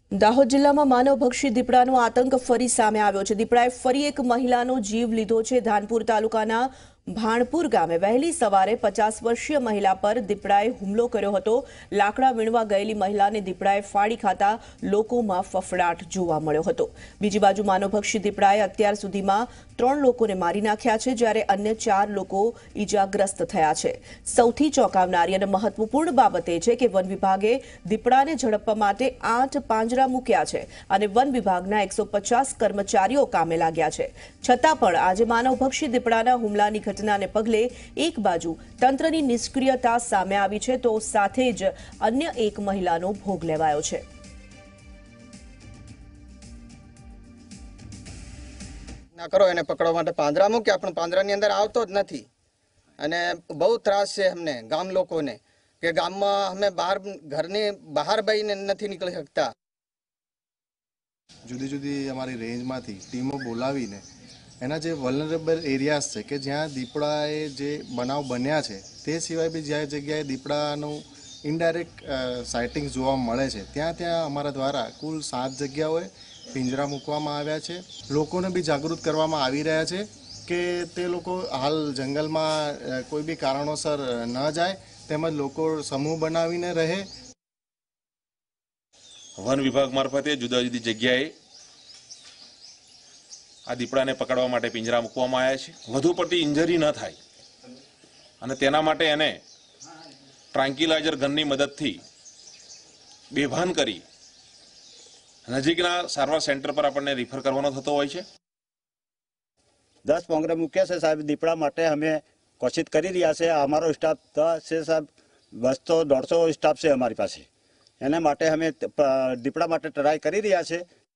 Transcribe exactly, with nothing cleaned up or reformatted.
દાહોદ જિલ્લામાં માનવભક્ષી દીપડાનો આતંક ફરી સામે આવ્યો છે। દીપડાએ ફરી એક મહિલાનો જીવ લીધો છે। ધાનપુર તાલુકાના ભાણપુર ગામે વહેલી સવારે પચાસ વર્ષીય મહિલા પર દીપડાએ હુમલો કર્યો હતો। લાકડા વીણવા ગયેલી મહિલાને દીપડાએ ફાડી ખાતા લોકોમાં ફફડાટ જોવા મળ્યો હતો। બીજી બાજુ માનવભક્ષી દીપડાએ અત્યાર સુધીમાં ત્રણ લોકોને મારી નાખ્યા છે, જ્યારે અન્ય ચાર લોકો ઈજાગ્રસ્ત થયા છે। સૌથી ચોંકાવનારી અને મહત્વપૂર્ણ બાબત એ છે કે વન વિભાગે દીપડાને ઝડપવા માટે આઠ પાંજરા મૂક્યા છે અને વન વિભાગના એકસો પચાસ કર્મચારીઓ કામે લાગ્યા છે। છતાં પણ આજે માનવભક્ષી દીપડાના હુમલાની ઘટનાને પગલે એક બાજુ તંત્રની નિષ્ક્રિયતા સામે આવી છે, તો સાથે જ અન્ય એક મહિલાનો ભોગ લેવાયો છે। ના કરો એને પકડવા માટે પાંજરા મૂક્યા, પણ પાંજરાની અંદર આવતો જ નથી અને બહુ ત્રાસ છે અમને ગામ લોકોને કે ગામમાં અમે બહાર ઘરની બહાર બહીને નથી નીકળી શકતા। જુદી જુદી અમારી રેન્જમાંથી ટીમો બોલાવીને એના જે વલ્નરેબલ એરિયાઝ છે કે જ્યાં દીપડાએ જે બનાવ બન્યા છે તે સિવાય બી જ્યાં જગ્યાએ દીપડાનું ઇનડાયરેક્ટ સાઇટિંગ જોવા મળે છે ત્યાં ત્યાં અમારા દ્વારા કુલ સાત જગ્યાઓએ પિંજરા મૂકવામાં આવ્યા છે। લોકોને બી જાગૃત કરવામાં આવી રહ્યા છે કે તે લોકો હાલ જંગલમાં કોઈ બી કારણોસર ન જાય, તેમજ લોકો સમૂહ બનાવીને રહે। વન વિભાગ મારફતે જુદા જુદી જગ્યાએ આ દીપડાને પકડવા માટે પિંજરા મૂકવામાં આવ્યા છે। વધુ પડતી ઇન્જરી ન થાય અને તેના માટે એને ટ્રાન્કિલાઇઝર ગનની મદદથી બેભાન કરી નજીકના સારવાર સેન્ટર પર આપણને રિફર કરવાનો થતો હોય છે। દસ પાંજરા મૂક્યા છે સાહેબ, દીપડા માટે અમે કોશિશ કરી રહ્યા છે। અમારો સ્ટાફ છે સાહેબ, બસો દોઢસો સ્ટાફ છે અમારી પાસે। એના માટે અમે દીપડા માટે ટ્રાય કરી રહ્યા છે।